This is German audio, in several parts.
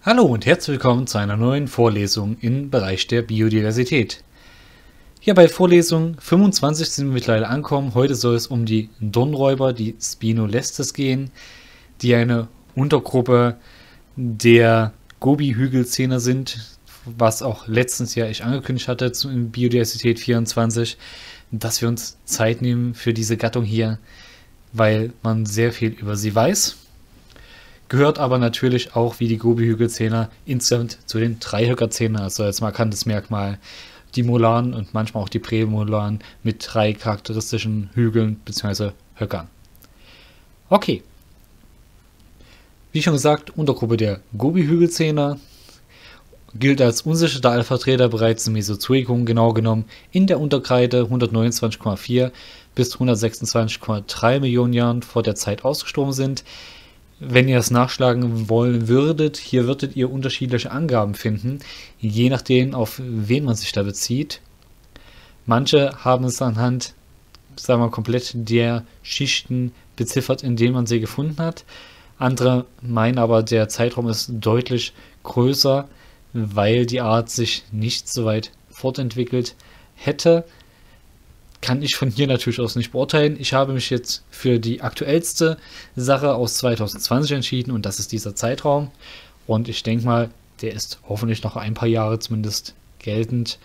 Hallo und herzlich willkommen zu einer neuen Vorlesung im Bereich der Biodiversität. Hier bei Vorlesung 25 sind wir mittlerweile angekommen. Heute soll es um die Dornenräuber, die Spinolestes, gehen, die eine Untergruppe der Gobi-Hügelzähner sind, was auch letztens ja ich angekündigt hatte zu Biodiversität 24, dass wir uns Zeit nehmen für diese Gattung hier, weil man sehr viel über sie weiß. Gehört aber natürlich auch wie die Gobi-Hügelzähner insgesamt zu den Dreihöckerzähnern, also als markantes Merkmal die Molaren und manchmal auch die Prämolaren mit 3 charakteristischen Hügeln bzw. Höckern. Okay. Wie schon gesagt, Untergruppe der Gobi-Hügelzähner gilt als unsicherer Allvertreter bereits im Mesozoikum, genau genommen in der Unterkreide 129,4 bis 126,3 Millionen Jahren vor der Zeit ausgestorben sind. Wenn ihr es nachschlagen wollen würdet, hier würdet ihr unterschiedliche Angaben finden, je nachdem, auf wen man sich da bezieht. Manche haben es anhand, sagen wir, komplett der Schichten beziffert, in denen man sie gefunden hat. Andere meinen aber, der Zeitraum ist deutlich größer, weil die Art sich nicht so weit fortentwickelt hätte. Kann ich von hier natürlich aus nicht beurteilen. Ich habe mich jetzt für die aktuellste Sache aus 2020 entschieden und das ist dieser Zeitraum. Und ich denke mal, der ist hoffentlich noch ein paar Jahre zumindest geltend.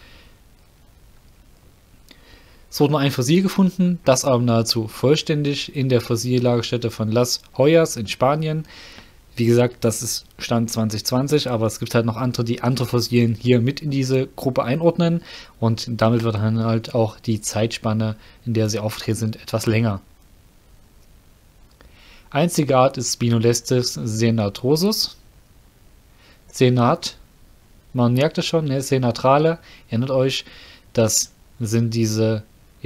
Es wurde nur ein Fossil gefunden, das aber nahezu vollständig in der Fossillagerstätte von Las Hoyas in Spanien. Wie gesagt, das ist Stand 2020, aber es gibt halt noch andere, die andere Fossilien hier mit in diese Gruppe einordnen und damit wird dann halt auch die Zeitspanne, in der sie auftreten sind, etwas länger. Einzige Art ist Spinolestes senatrosus. Senat, man merkt es schon, ne? Senatrale, erinnert euch, das sind diese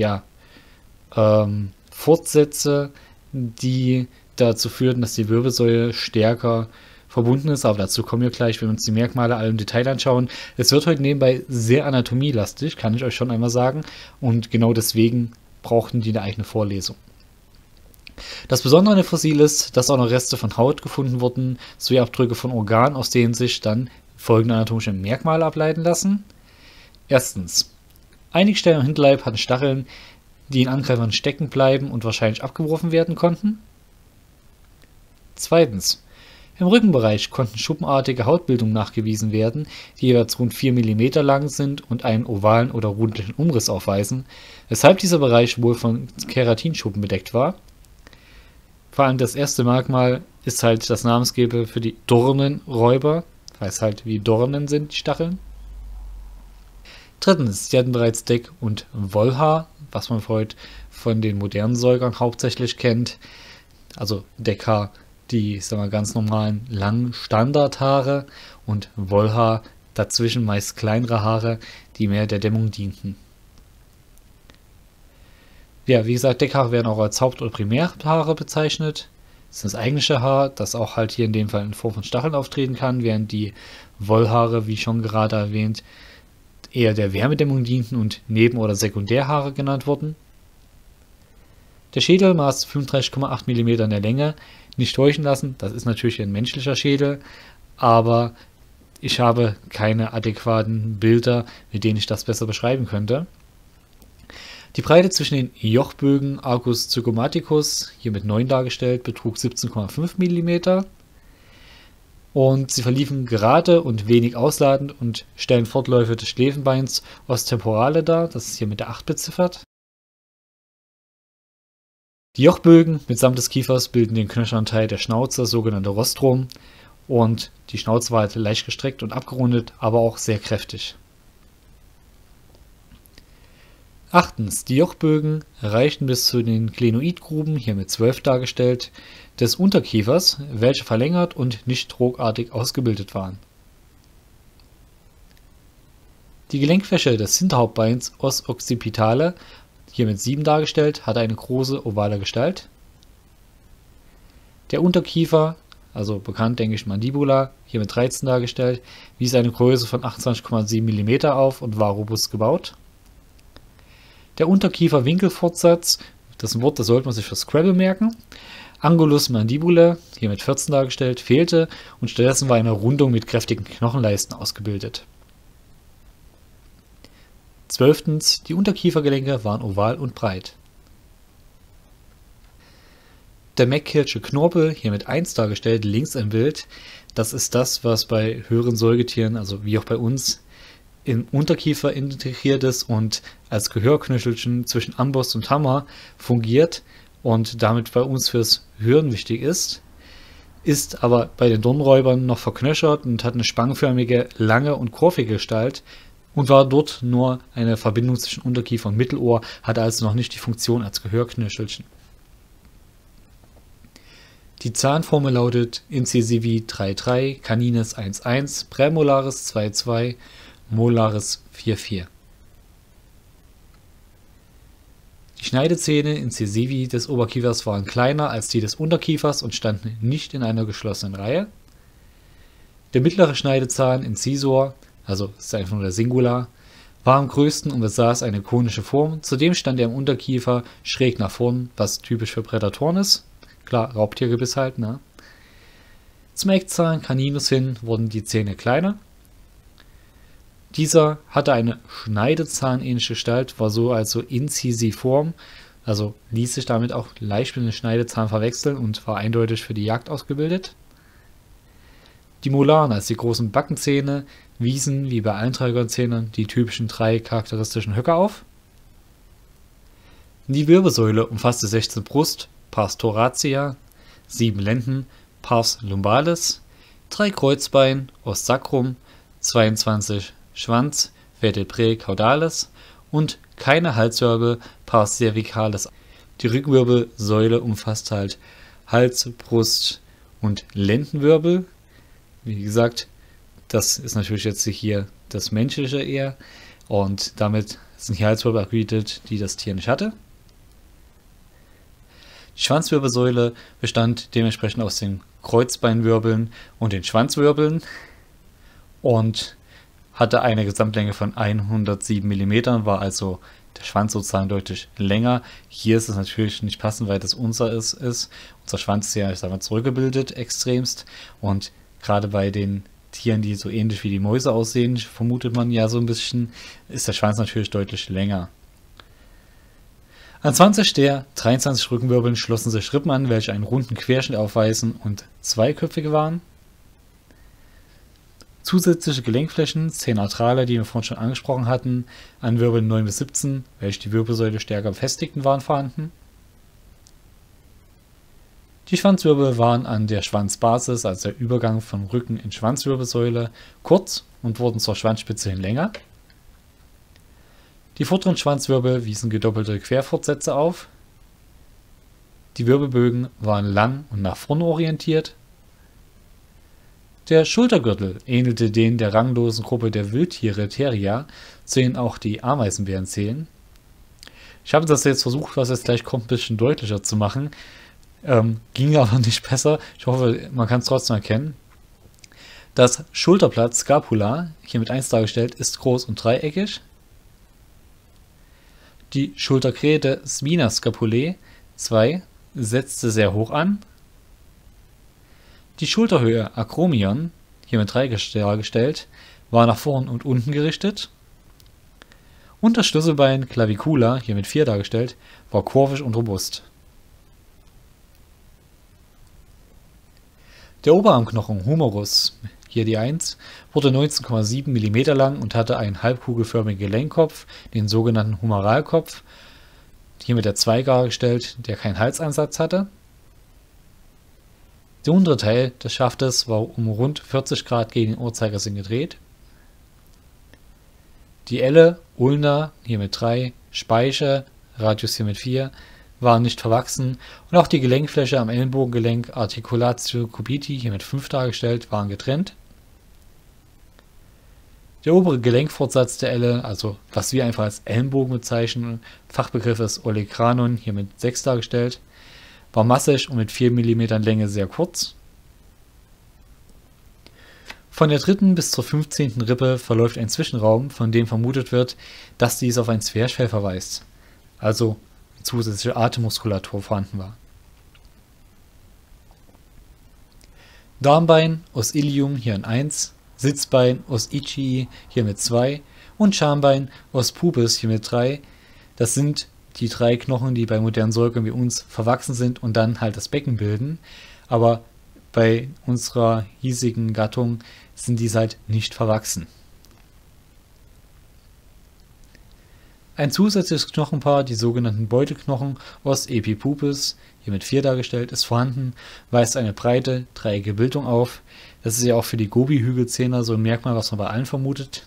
Fortsätze, die dazu führten, dass die Wirbelsäule stärker verbunden ist, aber dazu kommen wir gleich, wenn wir uns die Merkmale alle im Detail anschauen. Es wird heute nebenbei sehr anatomielastig, kann ich euch schon einmal sagen, und genau deswegen brauchten die eine eigene Vorlesung. Das Besondere an dem Fossil ist, dass auch noch Reste von Haut gefunden wurden, sowie Abdrücke von Organen, aus denen sich dann folgende anatomische Merkmale ableiten lassen. Erstens, einige Stellen am Hinterleib hatten Stacheln, die in Angreifern stecken bleiben und wahrscheinlich abgeworfen werden konnten. Zweitens, im Rückenbereich konnten schuppenartige Hautbildungen nachgewiesen werden, die jeweils rund 4 mm lang sind und einen ovalen oder rundlichen Umriss aufweisen, weshalb dieser Bereich wohl von Keratinschuppen bedeckt war. Vor allem das erste Merkmal ist halt das Namensgeber für die Dornenräuber, weil es halt wie Dornen sind, die Stacheln. Drittens, sie hatten bereits Deck- und Wollhaar, was man heute von den modernen Säugern hauptsächlich kennt, also Deckhaar, die, sagen wir, ganz normalen langen Standardhaare und Wollhaar, dazwischen meist kleinere Haare, die mehr der Dämmung dienten. Ja, wie gesagt, Deckhaare werden auch als Haupt- oder Primärhaare bezeichnet. Das ist das eigentliche Haar, das auch halt hier in dem Fall in Form von Stacheln auftreten kann, während die Wollhaare, wie schon gerade erwähnt, eher der Wärmedämmung dienten und Neben- oder Sekundärhaare genannt wurden. Der Schädel maß 35,8 mm in der Länge. Nicht täuschen lassen, das ist natürlich ein menschlicher Schädel, aber ich habe keine adäquaten Bilder, mit denen ich das besser beschreiben könnte. Die Breite zwischen den Jochbögen Arcus zygomaticus, hier mit 9 dargestellt, betrug 17,5 mm. Und sie verliefen gerade und wenig ausladend und stellen Fortläufe des Schläfenbeins Ostemporale dar, das ist hier mit der 8 beziffert. Die Jochbögen mitsamt des Kiefers bilden den knöchernen Teil der Schnauze, das sogenannte Rostrum, und die Schnauze war halt leicht gestreckt und abgerundet, aber auch sehr kräftig. Achtens, die Jochbögen reichten bis zu den Glenoidgruben, hier mit 12 dargestellt, des Unterkiefers, welche verlängert und nicht trogartig ausgebildet waren. Die Gelenkfläche des Hinterhauptbeins Os occipitale, hier mit 7 dargestellt, hatte eine große ovale Gestalt. Der Unterkiefer, also bekannt, denke ich, Mandibula, hier mit 13 dargestellt, wies eine Größe von 28,7 mm auf und war robust gebaut. Der Unterkiefer-Winkelfortsatz, das ist ein Wort, das sollte man sich für Scrabble merken, Angulus mandibulae, hier mit 14 dargestellt, fehlte und stattdessen war eine Rundung mit kräftigen Knochenleisten ausgebildet. 12. Die Unterkiefergelenke waren oval und breit. Der Meckkirche Knorpel, hier mit 1 dargestellt, links im Bild, das ist das, was bei höheren Säugetieren, also wie auch bei uns, im Unterkiefer integriert ist und als Gehörknöchelchen zwischen Amboss und Hammer fungiert und damit bei uns fürs Hören wichtig ist aber bei den Dornräubern noch verknöchert und hat eine spangenförmige, lange und kurvige Gestalt und war dort nur eine Verbindung zwischen Unterkiefer und Mittelohr, hatte also noch nicht die Funktion als Gehörknöchelchen. Die Zahnformel lautet Incisivi 3,3, Canines 1,1, Prämolaris 2,2, Molaris 4,4. Die Schneidezähne Incisivi des Oberkiefers waren kleiner als die des Unterkiefers und standen nicht in einer geschlossenen Reihe. Der mittlere Schneidezahn Incisor, also das ist einfach nur der Singular, war am größten und besaß eine konische Form. Zudem stand er im Unterkiefer schräg nach vorn, was typisch für Prädatoren ist. Klar, Raubtiergebiss halt, ne? Zum Eckzahn Caninus hin wurden die Zähne kleiner. Dieser hatte eine Schneidezahn-ähnliche Gestalt, war so also incisiform, also ließ sich damit auch leicht mit dem Schneidezahn verwechseln und war eindeutig für die Jagd ausgebildet. Die Molaren, also die großen Backenzähne, wiesen wie bei allen Trägerzähnen die typischen 3 charakteristischen Höcker auf. Die Wirbelsäule umfasste 16 Brust, Pars thoracia, 7 Lenden, Pars lumbalis, 3 Kreuzbein, Os sacrum, 22 Schwanz, Vertebrae caudalis und keine Halswirbel, Pars cervicalis. Die Rückenwirbelsäule umfasst halt Hals, Brust und Lendenwirbel. Wie gesagt, das ist natürlich jetzt hier das Menschliche eher und damit sind die Halswirbel akquiriert, die das Tier nicht hatte. Die Schwanzwirbelsäule bestand dementsprechend aus den Kreuzbeinwirbeln und den Schwanzwirbeln und hatte eine Gesamtlänge von 107 mm, war also der Schwanz sozusagen deutlich länger. Hier ist es natürlich nicht passend, weil das unser ist. Unser Schwanz ist ja, ich sag mal, zurückgebildet extremst und gerade bei den Tieren, die so ähnlich wie die Mäuse aussehen, vermutet man ja so ein bisschen, ist der Schwanz natürlich deutlich länger. An 20 der 23 Rückenwirbeln schlossen sich Rippen an, welche einen runden Querschnitt aufweisen und zweiköpfig waren. Zusätzliche Gelenkflächen, 10 Arthrale, die wir vorhin schon angesprochen hatten, an Wirbeln 9 bis 17, welche die Wirbelsäule stärker befestigten, waren vorhanden. Die Schwanzwirbel waren an der Schwanzbasis, also der Übergang vom Rücken in Schwanzwirbelsäule, kurz und wurden zur Schwanzspitze hin länger. Die vorderen Schwanzwirbel wiesen gedoppelte Querfortsätze auf. Die Wirbelbögen waren lang und nach vorne orientiert. Der Schultergürtel ähnelte den der ranglosen Gruppe der Wildtiere Theria, zu denen auch die Ameisenbären zählen. Ich habe das jetzt versucht, was jetzt gleich kommt, ein bisschen deutlicher zu machen. Ging aber nicht besser. Ich hoffe, man kann es trotzdem erkennen. Das Schulterblatt Scapula, hier mit 1 dargestellt, ist groß und dreieckig. Die Schultergräte Spina scapulae 2 setzte sehr hoch an. Die Schulterhöhe Acromion, hier mit 3 dargestellt, war nach vorn und unten gerichtet. Und das Schlüsselbein Clavicula, hier mit 4 dargestellt, war kurvig und robust. Der Oberarmknochen Humerus, hier die 1, wurde 19,7 mm lang und hatte einen halbkugelförmigen Gelenkkopf, den sogenannten Humeralkopf, hier mit der 2 dargestellt, der keinen Halsansatz hatte. Der untere Teil des Schaftes war um rund 40 Grad gegen den Uhrzeigersinn gedreht. Die Elle, Ulna, hier mit 3, Speiche, Radius hier mit 4, waren nicht verwachsen und auch die Gelenkfläche am Ellenbogengelenk Articulatio cubiti, hier mit 5 dargestellt, waren getrennt. Der obere Gelenkfortsatz der Elle, also was wir einfach als Ellenbogen bezeichnen, Fachbegriff ist Olecranon, hier mit 6 dargestellt, war massig und mit 4 mm Länge sehr kurz. Von der 3. bis zur 15. Rippe verläuft ein Zwischenraum, von dem vermutet wird, dass dies auf ein Zwerchfell verweist, also zusätzliche Atemmuskulatur vorhanden war. Darmbein Osilium hier in 1, Sitzbein Osichii hier mit 2 und Schambein Ospubis hier mit 3. Das sind die 3 Knochen, die bei modernen Säugern wie uns verwachsen sind und dann halt das Becken bilden. Aber bei unserer hiesigen Gattung sind diese halt nicht verwachsen. Ein zusätzliches Knochenpaar, die sogenannten Beutelknochen Os epipupis, hier mit 4 dargestellt, ist vorhanden, weist eine breite, dreieckige Bildung auf. Das ist ja auch für die Gobi-Hügelzähner so ein Merkmal, was man bei allen vermutet.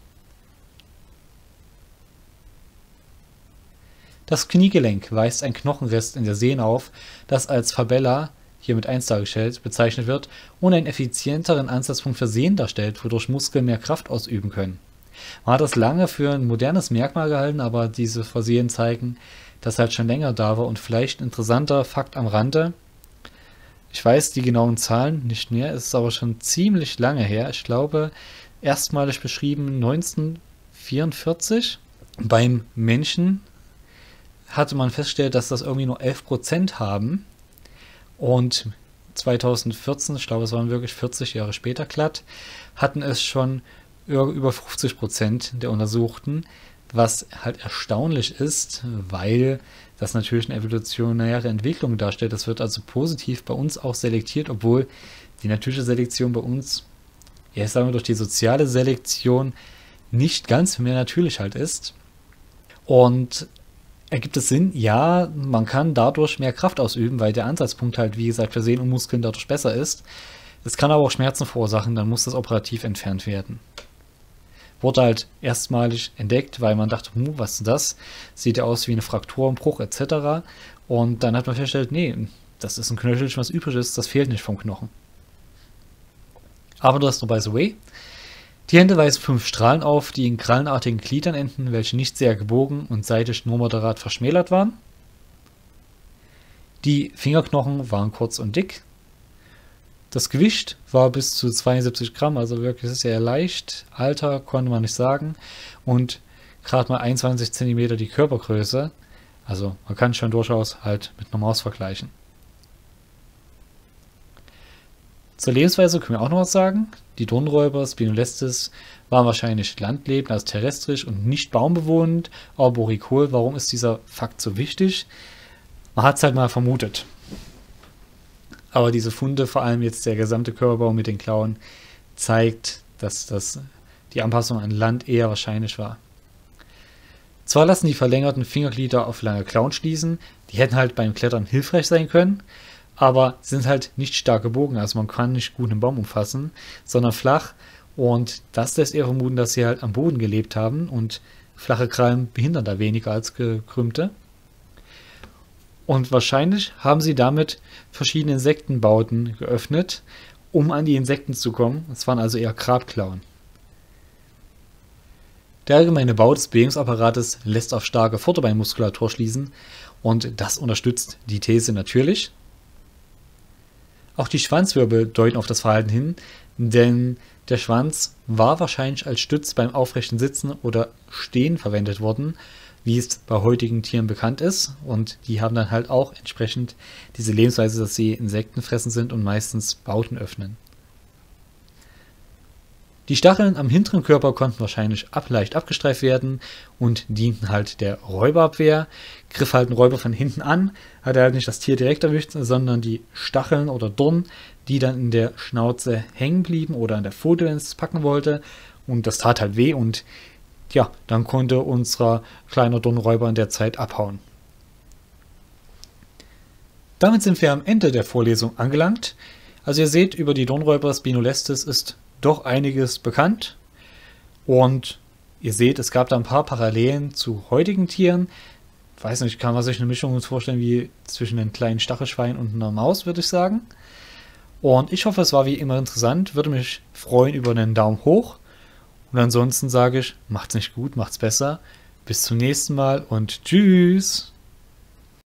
Das Kniegelenk weist ein Knochenrest in der Sehne auf, das als Fabella, hier mit 1 dargestellt, bezeichnet wird und einen effizienteren Ansatzpunkt für Sehnen darstellt, wodurch Muskeln mehr Kraft ausüben können. Man hat das lange für ein modernes Merkmal gehalten, aber diese Versehen zeigen, dass er halt schon länger da war. Und vielleicht ein interessanter Fakt am Rande: Ich weiß die genauen Zahlen nicht mehr, es ist aber schon ziemlich lange her. Ich glaube, erstmalig beschrieben 1944. Beim Menschen hatte man festgestellt, dass das irgendwie nur 11% haben. Und 2014, ich glaube, es waren wirklich 40 Jahre später glatt, hatten es schon über 50% der Untersuchten, was halt erstaunlich ist, weil das natürlich eine evolutionäre Entwicklung darstellt. Das wird also positiv bei uns auch selektiert, obwohl die natürliche Selektion bei uns, ja, sagen wir durch die soziale Selektion, nicht ganz mehr natürlich halt ist. Und ergibt es Sinn? Ja, man kann dadurch mehr Kraft ausüben, weil der Ansatzpunkt halt, wie gesagt, für Sehnen und Muskeln dadurch besser ist. Es kann aber auch Schmerzen verursachen, dann muss das operativ entfernt werden. Wurde halt erstmalig entdeckt, weil man dachte, was ist das? Sieht ja aus wie eine Fraktur, ein Bruch etc. Und dann hat man festgestellt, nee, das ist ein Knöchelchen, was übrig ist, das fehlt nicht vom Knochen. Aber das nur by the way. Die Hände weisen 5 Strahlen auf, die in krallenartigen Gliedern enden, welche nicht sehr gebogen und seitlich nur moderat verschmälert waren. Die Fingerknochen waren kurz und dick. Das Gewicht war bis zu 72 Gramm, also wirklich sehr leicht. Alter konnte man nicht sagen. Und gerade mal 21 cm die Körpergröße. Also man kann schon durchaus halt mit einer Maus vergleichen. Zur Lebensweise können wir auch noch was sagen. Die Dornenräuber Spinolestes waren wahrscheinlich landlebend, also terrestrisch und nicht baumbewohnend, arboricol. Warum ist dieser Fakt so wichtig? Man hat es halt mal vermutet. Aber diese Funde, vor allem jetzt der gesamte Körperbau mit den Klauen, zeigt, dass die Anpassung an Land eher wahrscheinlich war. Zwar lassen die verlängerten Fingerglieder auf lange Klauen schließen, die hätten halt beim Klettern hilfreich sein können, aber sind halt nicht stark gebogen, also man kann nicht gut einen Baum umfassen, sondern flach, und das lässt eher vermuten, dass sie halt am Boden gelebt haben, und flache Krallen behindern da weniger als gekrümmte. Und wahrscheinlich haben sie damit verschiedene Insektenbauten geöffnet, um an die Insekten zu kommen. Es waren also eher Grabklauen. Der allgemeine Bau des Bewegungsapparates lässt auf starke Vorderbeinmuskulatur schließen, und das unterstützt die These natürlich. Auch die Schwanzwirbel deuten auf das Verhalten hin, denn der Schwanz war wahrscheinlich als Stütz beim aufrechten Sitzen oder Stehen verwendet worden, wie es bei heutigen Tieren bekannt ist, und die haben dann halt auch entsprechend diese Lebensweise, dass sie Insektenfressen sind und meistens Bauten öffnen. Die Stacheln am hinteren Körper konnten wahrscheinlich leicht abgestreift werden und dienten halt der Räuberabwehr. Griff halt ein Räuber von hinten an, hat er halt nicht das Tier direkt erwischt, sondern die Stacheln oder Dornen, die dann in der Schnauze hängen blieben oder an der Pfote, wenn es packen wollte, und das tat halt weh, und ja, dann konnte unser kleiner Dornenräuber in der Zeit abhauen. Damit sind wir am Ende der Vorlesung angelangt. Also ihr seht, über die Dornenräuber Spinolestes ist doch einiges bekannt, und ihr seht, es gab da ein paar Parallelen zu heutigen Tieren. Ich weiß nicht, kann man sich eine Mischung vorstellen wie zwischen einem kleinen Stachelschwein und einer Maus, würde ich sagen. Und ich hoffe, es war wie immer interessant, würde mich freuen über einen Daumen hoch. Und ansonsten sage ich, macht's nicht gut, macht's besser. Bis zum nächsten Mal und tschüss!